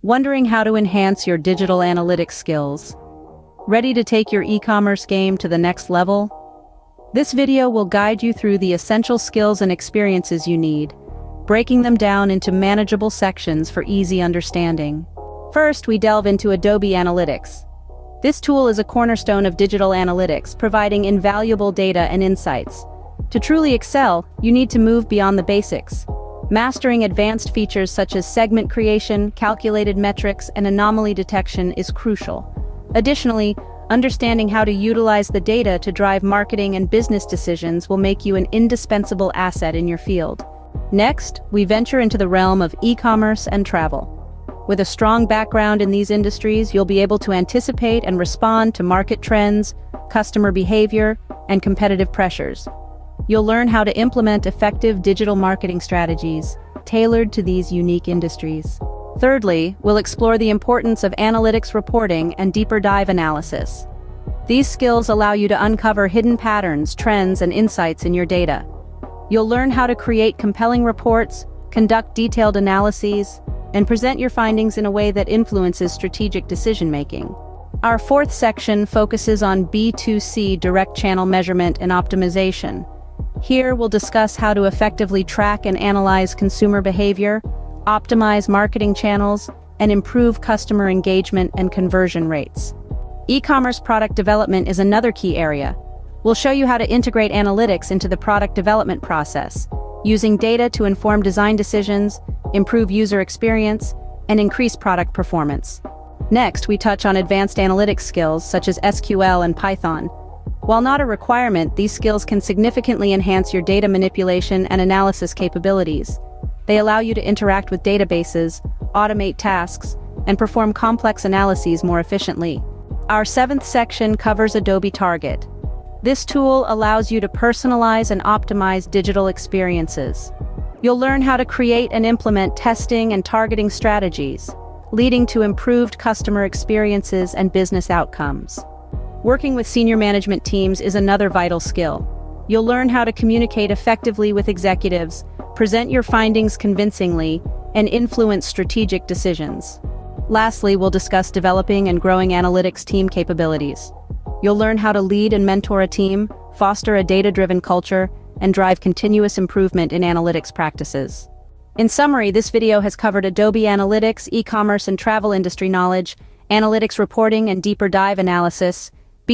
Wondering how to enhance your digital analytics skills? Ready to take your e-commerce game to the next level? This video will guide you through the essential skills and experiences you need, breaking them down into manageable sections for easy understanding. First, we delve into Adobe Analytics. This tool is a cornerstone of digital analytics, providing invaluable data and insights. To truly excel, you need to move beyond the basics. Mastering advanced features such as segment creation, calculated metrics, and anomaly detection is crucial. Additionally, understanding how to utilize the data to drive marketing and business decisions will make you an indispensable asset in your field. Next, we venture into the realm of e-commerce and travel. With a strong background in these industries, you'll be able to anticipate and respond to market trends, customer behavior, and competitive pressures. You'll learn how to implement effective digital marketing strategies tailored to these unique industries. Thirdly, we'll explore the importance of analytics reporting and deeper dive analysis. These skills allow you to uncover hidden patterns, trends, and insights in your data. You'll learn how to create compelling reports, conduct detailed analyses, and present your findings in a way that influences strategic decision-making. Our fourth section focuses on B2C direct channel measurement and optimization. Here we'll discuss how to effectively track and analyze consumer behavior, optimize marketing channels, and improve customer engagement and conversion rates. E-commerce product development is another key area. We'll show you how to integrate analytics into the product development process, using data to inform design decisions, improve user experience, and increase product performance. Next, we touch on advanced analytics skills such as SQL and Python. While not a requirement, these skills can significantly enhance your data manipulation and analysis capabilities. They allow you to interact with databases, automate tasks, and perform complex analyses more efficiently. Our seventh section covers Adobe Target. This tool allows you to personalize and optimize digital experiences. You'll learn how to create and implement testing and targeting strategies, leading to improved customer experiences and business outcomes. Working with senior management teams is another vital skill. You'll learn how to communicate effectively with executives, present your findings convincingly, and influence strategic decisions. Lastly, we'll discuss developing and growing analytics team capabilities. You'll learn how to lead and mentor a team, foster a data-driven culture, and drive continuous improvement in analytics practices. In summary, this video has covered Adobe Analytics, e-commerce and travel industry knowledge, analytics reporting and deeper dive analysis,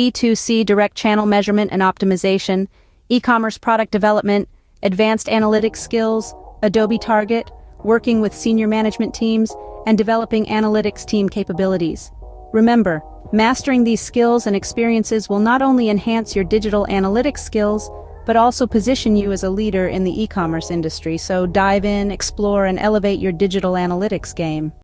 B2C direct channel measurement and optimization, e-commerce product development, advanced analytics skills, Adobe Target, working with senior management teams, and developing analytics team capabilities. Remember, mastering these skills and experiences will not only enhance your digital analytics skills, but also position you as a leader in the e-commerce industry. So dive in, explore, and elevate your digital analytics game.